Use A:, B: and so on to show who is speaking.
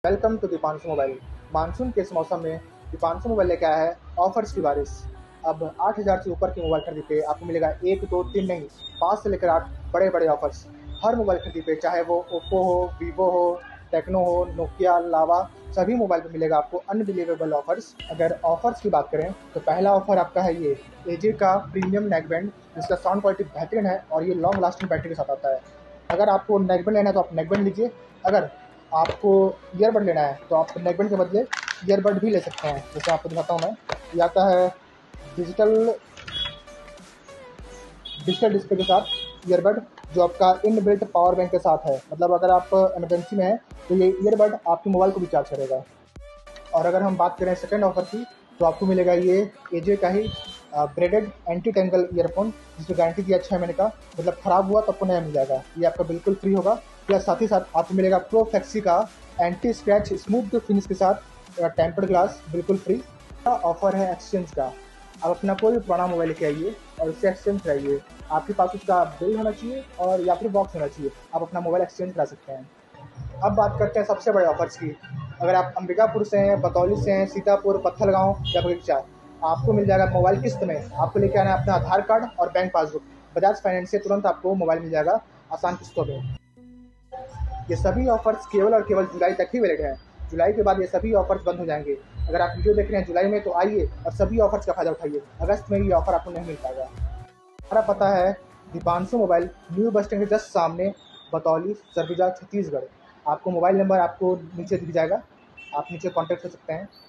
A: Welcome to Deepanshu mobile. Monsoon के इस मौसम में दीपांशु मोबाइल लेके आया है ऑफर्स की बारिश। अब 8,000 से ऊपर के मोबाइल खरीदी पे आपको मिलेगा 1, 2, 3 नहीं, 5 से लेकर 8 बड़े बड़े ऑफर्स। हर मोबाइल खरीदी पे, चाहे वो ओप्पो हो, वीवो हो, टेक्नो हो, नोकिया, लावा, सभी मोबाइल पे मिलेगा आपको अनबिलीवेबल ऑफर्स। अगर ऑफर्स की बात करें तो पहला ऑफर आपका है ये एजे का प्रीमियम नेक बैंड, जिसका साउंड क्वालिटी बेहतरीन है और ये लॉन्ग लास्टिंग बैटरी के साथ आता है। अगर आपको नेक बैंड लेना है तो आप नेक बैंड लीजिए। अगर आपको ईयरबड लेना है तो आप नेकबैंड के बदले ईयरबड भी ले सकते हैं। जैसे आपको दिखाता हूँ मैं, ये आता है डिजिटल डिजिटल डिस्प्ले के साथ ईयरबड, जो आपका इनबिल्ट पावर बैंक के साथ है। मतलब अगर आप इमरजेंसी में हैं तो ये ईयरबड आपके मोबाइल को भी चार्ज करेगा। और अगर हम बात करें सेकंड ऑफर की, तो आपको मिलेगा ये एजे का ही ब्रेडेड एंटी टेंगल ईयरफोन, जिसमें गारंटी दी है 6 महीने का। मतलब खराब हुआ तो आपको नया मिल जाएगा, ये आपका बिल्कुल फ्री होगा। प्लस साथ ही साथ आपको मिलेगा प्रो फ्लेक्सी का एंटी स्क्रैच स्मूथ फिनिश के साथ टेम्पर्ड ग्लास, बिल्कुल फ्री। ऑफर है एक्सचेंज का। आप अपना कोई भी पुराना मोबाइल लेके आइए और उससे एक्सचेंज कराइए। आपके पास उसका बिल होना चाहिए और या फिर बॉक्स होना चाहिए, आप अपना मोबाइल एक्सचेंज करा सकते हैं। अब बात करते हैं सबसे बड़े ऑफर्स की। अगर आप अंबिकापुर से हैं, बतौली से हैं, सीतापुर, पत्थलगांव या बगीचा, आपको मिल जाएगा मोबाइल किस्त में। आपको लेके आना है अपना आधार कार्ड और बैंक पासबुक। बजाज फाइनेंस से तुरंत आपको मोबाइल मिल जाएगा आसान किस्तों में। ये सभी ऑफर्स केवल और केवल जुलाई तक ही वैलिड हैं। जुलाई के बाद ये सभी ऑफर्स बंद हो जाएंगे। अगर आप वीडियो देख रहे हैं जुलाई में तो आइए और सभी ऑफर्स का फायदा उठाइए। अगस्त में ये ऑफर आपको नहीं मिल पाएगा। हमारा पता है Deepanshu mobile, new bus stand के जस्ट सामने, बतौली, सरगुजा, छत्तीसगढ़। आपको मोबाइल नंबर आपको नीचे दिख जाएगा, आप नीचे कांटेक्ट कर सकते हैं।